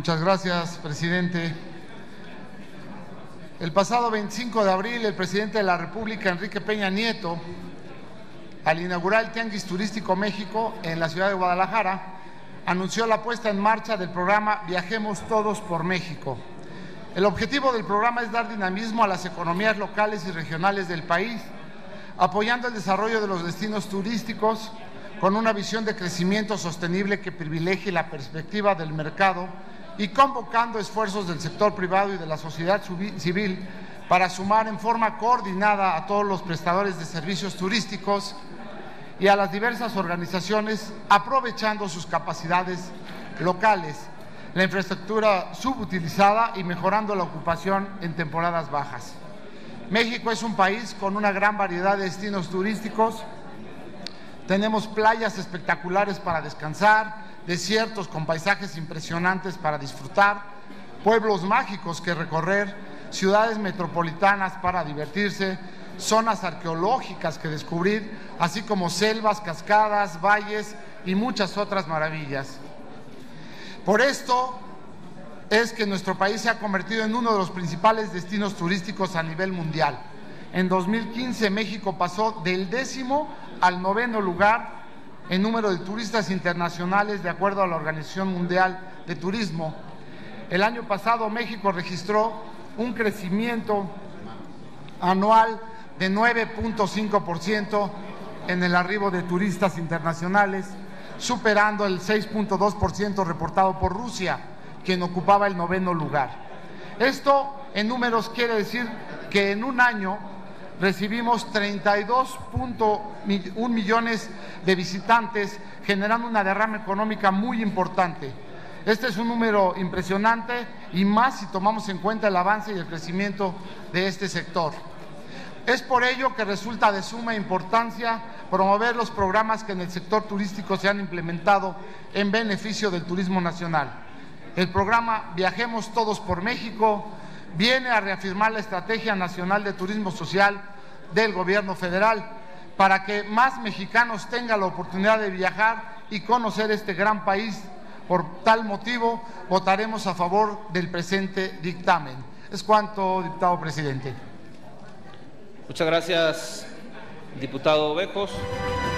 Muchas gracias, presidente. El pasado 25 de abril, el presidente de la República, Enrique Peña Nieto, al inaugurar el Tianguis Turístico México en la ciudad de Guadalajara, anunció la puesta en marcha del programa Viajemos Todos por México. El objetivo del programa es dar dinamismo a las economías locales y regionales del país, apoyando el desarrollo de los destinos turísticos con una visión de crecimiento sostenible que privilegie la perspectiva del mercado y convocando esfuerzos del sector privado y de la sociedad civil para sumar en forma coordinada a todos los prestadores de servicios turísticos y a las diversas organizaciones, aprovechando sus capacidades locales, la infraestructura subutilizada y mejorando la ocupación en temporadas bajas. México es un país con una gran variedad de destinos turísticos. Tenemos playas espectaculares para descansar, desiertos con paisajes impresionantes para disfrutar, pueblos mágicos que recorrer, ciudades metropolitanas para divertirse, zonas arqueológicas que descubrir, así como selvas, cascadas, valles y muchas otras maravillas. Por esto es que nuestro país se ha convertido en uno de los principales destinos turísticos a nivel mundial. En 2015 México pasó del 10º al 9º lugar en número de turistas internacionales de acuerdo a la Organización Mundial de Turismo. El año pasado México registró un crecimiento anual de 9.5% en el arribo de turistas internacionales, superando el 6.2% reportado por Rusia, quien ocupaba el 9º lugar. Esto en números quiere decir que en un año recibimos 32.1 millones de visitantes, generando una derrama económica muy importante. Este es un número impresionante y más si tomamos en cuenta el avance y el crecimiento de este sector. Es por ello que resulta de suma importancia promover los programas que en el sector turístico se han implementado en beneficio del turismo nacional. El programa Viajemos Todos por México viene a reafirmar la Estrategia Nacional de Turismo Social del Gobierno Federal para que más mexicanos tengan la oportunidad de viajar y conocer este gran país. Por tal motivo, votaremos a favor del presente dictamen. Es cuanto, diputado presidente. Muchas gracias, diputado Bejos.